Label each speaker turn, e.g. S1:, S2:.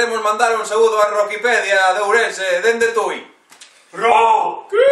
S1: queremos mandar un saúdo a Rockipedia de Ourense, dende Tui.
S2: Rocky!